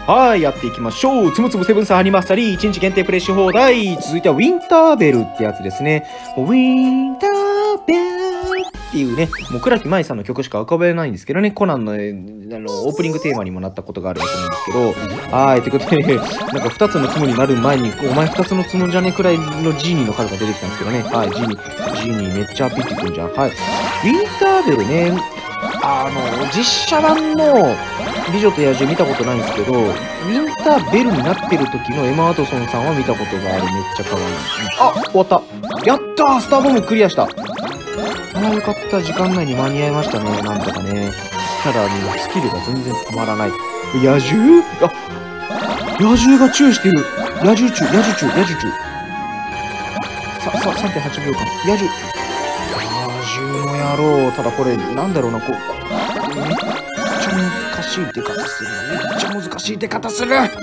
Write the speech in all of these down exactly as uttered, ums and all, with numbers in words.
はい、やっていきましょう。つむつむセブンスアニバーサリーいちにち限定プレイし放題。続いてはウィンターベルってやつですね。ウィンターベルっていうね、もう倉木舞さんの曲しか浮かべないんですけどね、コナンの、えー、あのオープニングテーマにもなったことがあるわけなんですけど、はい、ということで、なんかふたつのつむになる前に、お前ふたつのつむじゃねくらいのジーニーの数が出てきたんですけどね、はい、ジーニー、ジーニーめっちゃピッてくんじゃん。はい。ウィンターベルね、あの、実写版の美女と野獣見たことないんですけど、ウィンターベルになってる時のエマ・ワトソンさんは見たことがある。めっちゃ可愛い。あ、終わった。やったー、スターボムクリアした。あー、よかった。時間内に間に合いましたね。なんとかね。ただ、スキルが全然たまらない。野獣あ、野獣がチューしてる。野獣チュー、野獣チュー、野獣チュー。さ、さ、さんてんはちびょうかん。野獣。野獣もやろう。ただこれ、なんだろうな、こう、めっちゃ難しい出方する。めっちゃ難しい出方する。だって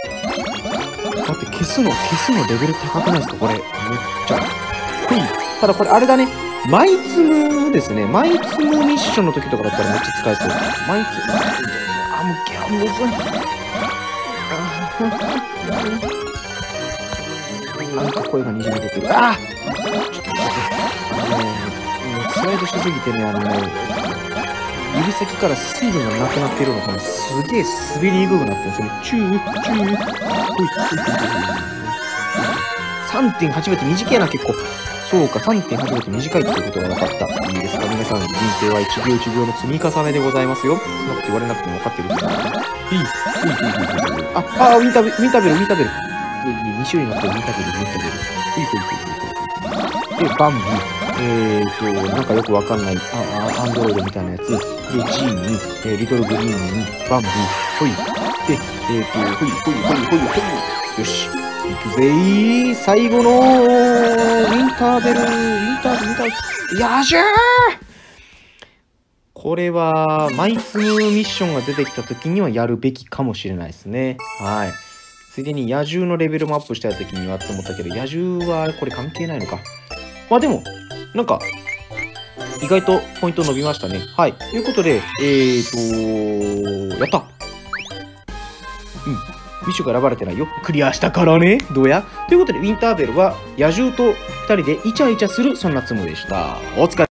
消すの、消すのレベル高くないですかこれ。めっちゃ。ほい。ただこれあれだね。マイツムですね。マイツムミッションの時とかだったらめっちゃ使えそう。マイツム。あ、もうギャンむずい。なんか声がにじみ出てる。ああちょっと待って。スライドしすぎてね、あのね、指先から水分がなくなっているのが、すげえ滑りにくくなってるんですよね。チュー、チュー、ほい、ほい、ほい、ほい。さんてんはちびょうって短いな、結構。そうか、さんてんはちびょうって短いってことが分かった。いいですか、皆さん、人生はいちびょういちびょうの積み重ねでございますよ。そんなこと言われなくても分かってるから。いい、いい、いい、いい、いい。あ、あ、ウィンターベル、ウィンターベル、ウィンターベル。に種類になってる、ウィンターベル、ウィンターベル。ほいほいほいほいほい。で、バンビ。えーと、なんかよくわかんない、あ、あ、アンドロイドみたいなやつ。で、ジーに、えー、リトルグリーンに、バンビ、ほい。で、えーと、ほいほいほいほいほい。よし。いくぜー。最後の、ウィンターベル、ウィンターベル、ウィンターベル。野獣これは、マイツムミッションが出てきた時にはやるべきかもしれないですね。はい。ついでに野獣のレベルもアップしたい時にはって思ったけど、野獣はこれ関係ないのか。まあでも、なんか、意外とポイント伸びましたね。はい。ということで、えーと、やったうん。ミッションが選ばれてないよ。クリアしたからね。どうやということで、ウィンターベルは野獣とふたりでイチャイチャする、そんなツムでした。お疲れ。